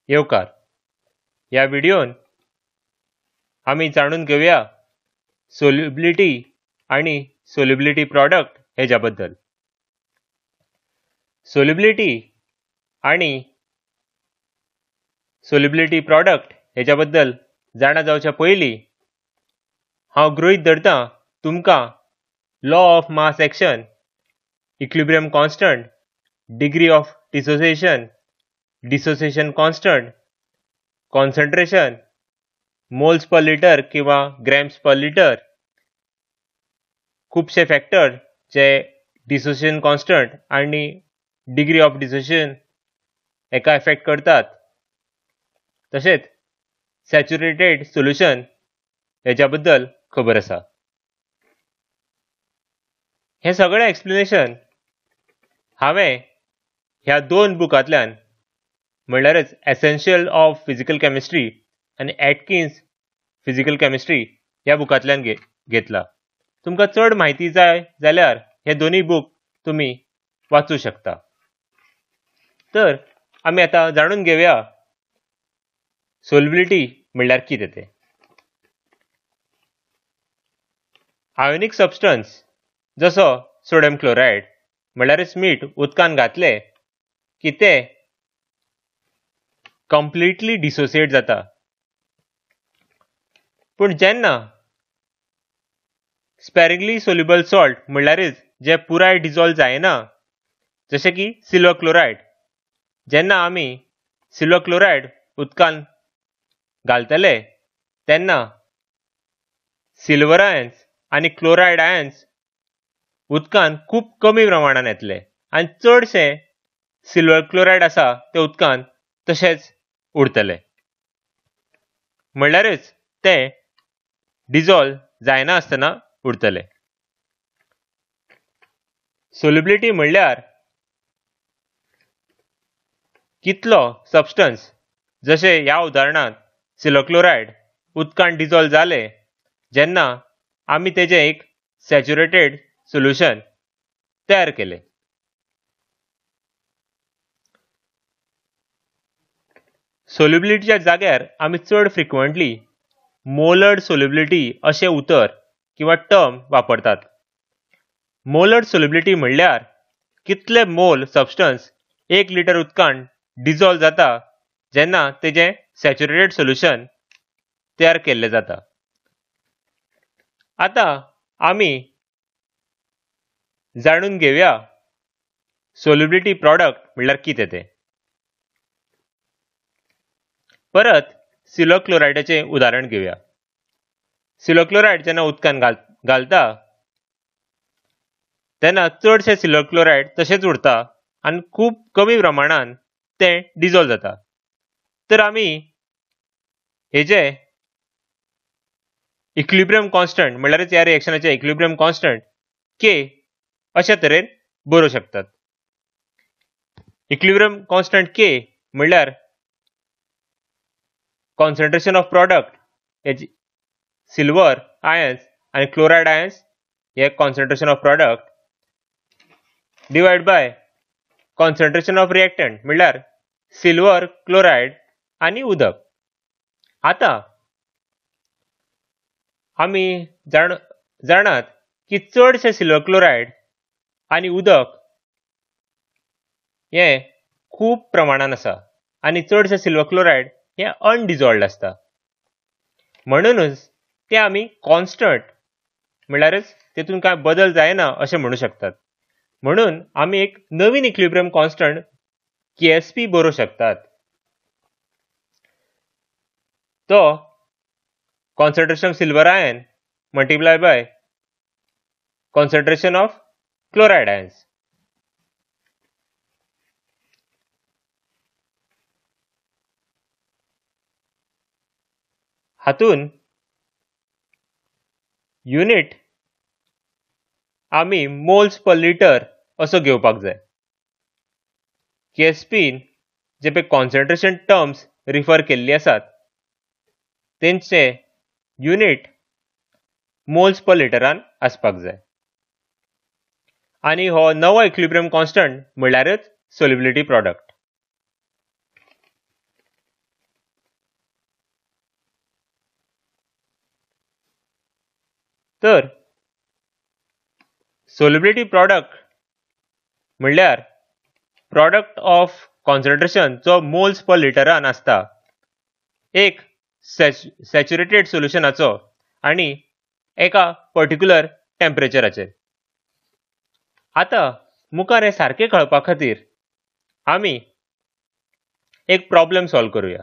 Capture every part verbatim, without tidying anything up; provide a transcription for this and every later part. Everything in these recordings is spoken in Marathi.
येवकार. ह्या व्हिडिओन आम्ही जाणून घेऊया सोल्युबिलिटी आणि सोल्युबिलिटी प्रॉडक्ट हेच्याबद्दल. सोल्युबिलिटी आणि सोल्युबिलिटी प्रॉडक्ट हेच्याबद्दल जाणा जावच्या पयलीं हांव गृहीत धरतां तुमकां law of mass action, equilibrium constant, degree of dissociation, dissociation constant, concentration, moles per litre किंवा ग्रॅम्स पर लिटर, खूपशे फॅक्टर जे डिसोसिएशन कॉन्स्टंट आणि डिग्री ऑफ डिसोसिएशन हेका इफेक्ट करतात. तशेंच सॅच्युरेटेड सोल्युशन हेच्याबद्दल खबर आसा. हे सगळें एक्सप्लेनेशन हांवें ह्या दोन बुकांतल्यान म्हणल्यारच एसेन्शियल ऑफ फिजिकल केमिस्ट्री आनी एटकिन्स फिजिकल केमिस्ट्री ह्या बुकांतल्यान घे घेतला. तुमकां चड म्हायती जाय जाल्यार हे दोनूय बूक तुमी वाचूं शकता. तर आमी आतां जाणून घेवया सोल्युबिलिटी म्हणल्यार कितें तें. आयोनीक सबस्टन्स जसो सोडियम क्लोरायड म्हणल्यारच मीठ उदकान घातले की ते कंप्लिटली डिसोसिएट जाता. पूण जेन्ना स्पॅरिंगली सोल्युबल सॉल्ट म्हणल्यारच जे पुराय डिझॉल्व जायना जशें की सिल्वर क्लोरायड, जेन्ना आमी सिल्वर क्लोरायड उदकान घालतले तेन्ना सिल्वर आयन्स आनी क्लोरायड आयन्स उदकान खूब कमी प्रमाणान येतले आनी चडशे सिल्वर क्लोरायड आसा ते उदकान तशेंच उरतले. म्हणल्यारच ते डिझॉल्व जायना आसतना उरतले. सोल्युबिलिटी म्हणल्यार कितलो सबस्टन्स जशे ह्या उदाहरणांत सिल्वर क्लोरायड उदकान डिझॉल्व जाले जेन्ना आमी तेजे एक सॅच्युरेटेड सोल्युशन तयार केले. सोल्युबिलिटीच्या जाग्यार आमी चड फ्रिक्वेंटली मोलर्ड सोल्युबिलिटी अशें उतर किंवा टर्म वापरतात. मोलर्ड सोल्युबिलिटी म्हणल्यार कितले मोल सबस्टन्स एक लिटर उदकान डिझॉल्व जाता जेन्ना तेजें सॅच्युरेटेड सोल्युशन तयार केल्लें जाता. आतां आमी जाणून घेवया सोल्युबिलिटी प्रॉडक्ट म्हणल्यार कितें तें. परत सिल्वर क्लोरायडाचें उदाहरण घेवया. सिल्वर क्लोरायड जेन्ना उदकान घाल घालता तेन्ना चडशे सिल्वर क्लोरायड तशेंच उरता आनी खूब कमी प्रमाणान तें डिझॉल्व जाता. तर आमी हेजे इक्विलिब्रियम कॉन्स्टंट म्हणल्यारच ह्या रिएक्शनाचे इक्विलिब्रियम कॉन्स्टंट के अशा तरेन बरोवंक शकतात. इक्विलिब्रियम कॉन्स्टंट के म्हणल्यार कॉन्सन्ट्रेशन ऑफ प्रॉडक्ट हेची सिल्वर आयन्स आनी क्लोरायड आयन्स हे concentration of product divided by concentration of reactant म्हणल्यार सिल्वर क्लोरायड आनी उदक. आतां आमी जाण जाणात की चडशे सिल्वर क्लोरायड आनी उदक हे खूब प्रमाणान आसा आनी चडशे सिल्वर क्लोरायड हे अनडिझॉल्वड आसता. म्हणूनच ते आमी कॉन्स्टंट म्हणल्यारच तेतून कांय बदल जायना अशें म्हणू शकतात. म्हणून आमी एक नवीन इक्विलिब्रियम कॉन्स्टंट केएसपी बरोवंक शकतात. तो concentration of silver ion multiply by concentration of chloride ions. हातून युनिट आमी मोल्स पर लिटर असो घेवपाक जाय. केएसपीन जे पळय कॉन्सन्ट्रेशन टर्म्स रिफर केल्ली आसात तेंचे युनिट मोल्स पर लिटरान आसपाक जाय. आनी हो नवो इक्विलिब्रियम कॉन्स्टंट म्हणल्यारच सोल्युबिलिटी प्रॉडक्ट. तर सोल्युबिलिटी प्रॉडक्ट म्हणल्यार प्रॉडक्ट ऑफ कॉन्सन्ट्रेशन जो मोल्स पर लिटरान असता एक सॅच्युरेटेड सोल्युशनाचो आणि एका पर्टिक्युलर टेम्परेचराचेर. आता मुखार हे सारखे कळपा खातीर आमी एक प्रॉब्लेम सॉल्व करूया.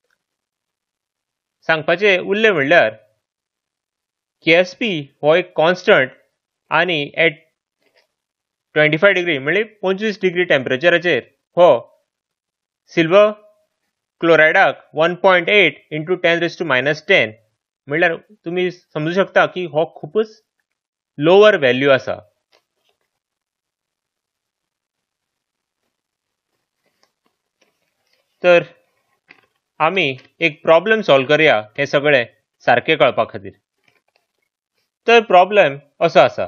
सांगपाचे उरले म्हणल्यार केएसपी हो एक कॉन्स्टंट आणि एट ट्वेंटी फाय डिग्री म्हणजे पंचवीस डिग्री टेम्परेचराचेर हो सिल्वर क्लोरायडाक one point eight into ten raise to minus ten म्हणल्यार तुम्ही समजू शकता की हो खूपच लोअर व्हॅल्यू आसा. तर आमी एक प्रॉब्लेम सॉल्व करूया हे सगळे सारखे कळपा खातीर. तर प्रॉब्लेम असो आसा,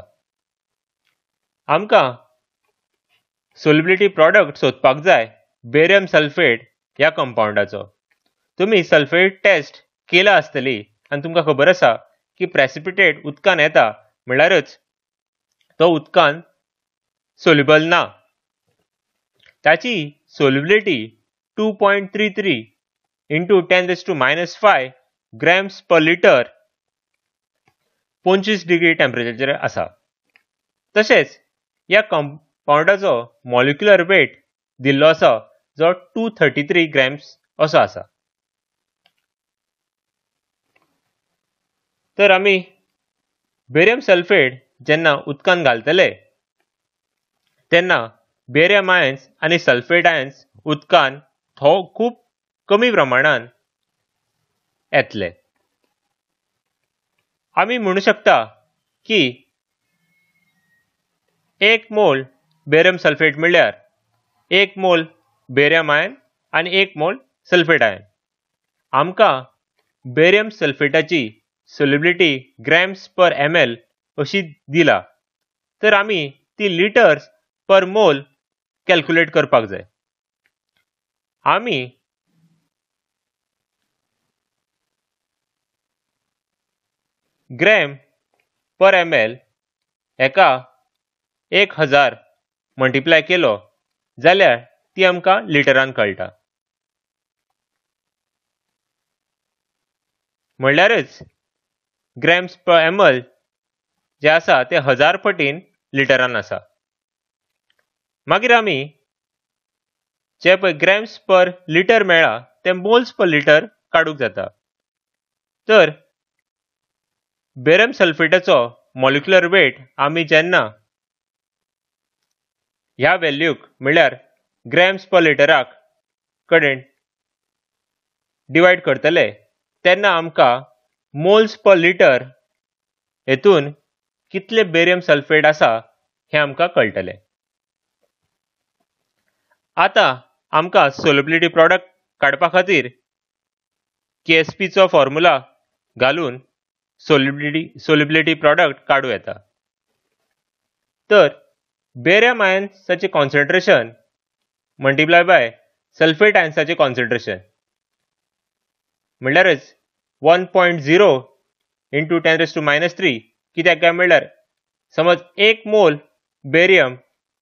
आमकां सोल्युबिलिटी प्रॉडक्ट सोदपाक जाय बेरियम सल्फेट ह्या कंपाउंडाचो. तुम्ही सल्फेट टेस्ट केला आसतली आनी तुमकां खबर आसा की प्रेसिपिटेट उदकान येता म्हणल्यारच तो उदकान सोल्युबल ना. ताची solubility two point three three into ten raise to minus five grams per litre पंचवीस डिग्री टेम्परेचर आसा. तशेंच ह्या कंपाउंडाचो मॉलिक्युलर वेट दिल्लो आसा जो टू थर्टी थ्री ग्रॅम्स असो आसा. तर आमी बेरियम सल्फेट जेन्ना उदकान घालतले तेन्ना बेरियम आयन्स आनी सल्फेट आयन्स उदकान थो खूप कमी प्रमाणान येतले. आमी म्हणू शकता की एक मोल बेरियम सल्फेट म्हणल्यार एक मोल बेरियम आयन आणि एक मोल सल्फेट आयन. आमकां बेरियम सल्फेटाची solubility grams per M L अशी दिला. तर आमी ती लिटर्स पर मोल कॅल्क्युलेट करपाक जाय. आमी ग्रॅम पर एम एल हेका एक हजार मल्टिप्लाय केलो जाल्यार ती आमकां लिटरान कळटा. म्हणल्यारच ग्रॅम्स पर एम एल जे आसा ते हजार पटीन लिटरान आसा. मागीर आमी जे पळय ग्रॅम्स पर लिटर मेळ्ळा ते मोल्स पर लिटर काडूंक जाता. तर बेरियम सल्फेटाचो मॉलिक्युलर वेट आमी जेन्ना ह्या व्हॅल्यूक म्हणल्यार ग्रॅम्स पर लिटराक कडेन डिवायड करतले तेन्ना आमकां मोल्स पर लिटर हेतून कितले बेरियम सल्फेट आसा हे आमकां कळटले. आता आमकां सोल्युबिलिटी प्रॉडक्ट काडपा खातीर केएसपीचो फॉर्म्युला घालून सोल्युबिलिटी सोल्युबिलिटी प्रॉडक्ट काडूं येता. तर बेरियम आयन्साचे कॉन्सन्ट्रेशन मल्टिप्लाय बाय सल्फेट आयन्साचे कॉन्सन्ट्रेशन म्हणल्यारच one point zero into ten raise to minus three. कित्याक काय म्हणल्यार समज एक मोल बेरियम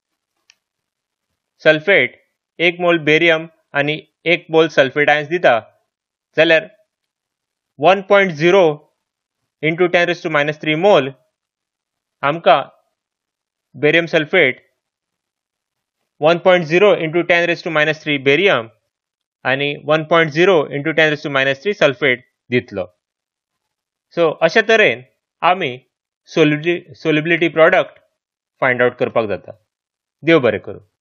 सल्फेट एक मोल बेरियम आणि एक मोल सल्फेट आयन्स दिता जाल्यार one point zero into ten raise to minus three mole आमकां barium sulphate one point zero into ten raise to minus three barium आणि one point zero into ten raise to minus three sulphate दितलो. सो अशा तरेन आमी solubility solubility product find out करपाक जाता. देव बरें करूं.